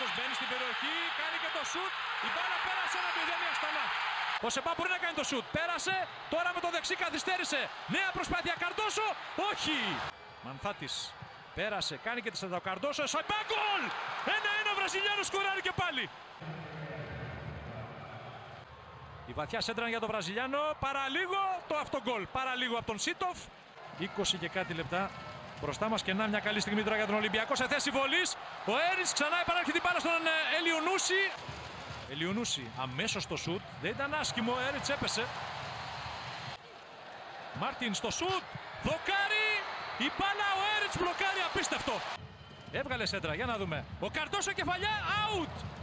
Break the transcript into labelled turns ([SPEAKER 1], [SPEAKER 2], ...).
[SPEAKER 1] Κάρστος μπαίνει στην περιοχή, κάνει και το σουτ. Η μπάλα πέρασε ένα μηδέν Αστανά. Ο Σεπά μπορεί να κάνει το σουτ. Πέρασε, τώρα με το δεξί καθυστέρησε. Νέα προσπάθεια Καρτόσο, όχι. Μανθάτης πέρασε, κάνει και τη σέντα ο Καρτόσο. Σεπά γκολ! 1-1 ο Βραζιλιάνος σκοράρει και πάλι. Η βαθιά σέντρα για τον Βραζιλιάνο, παραλίγο το αυτογκολ. Παραλίγο από τον Σίτοφ. 20 και κάτι λεπτά. Μπροστά μας και να μια καλή στιγμή τώρα για τον Ολυμπιακό σε θέση βολής. Ο Έρης ξανά επανέρχεται την μπάλα στον Ελιουνούση. Ελιουνούση αμέσως στο σουτ. Δεν ήταν άσχημο, ο Έρης έπεσε. Μάρτιν στο σουτ. Δοκάρι. Η μπάλα, ο Έρης μπλοκάρει, απίστευτο. Έβγαλε σέντρα, για να δούμε. Ο Καρτόσο κεφαλιά, out.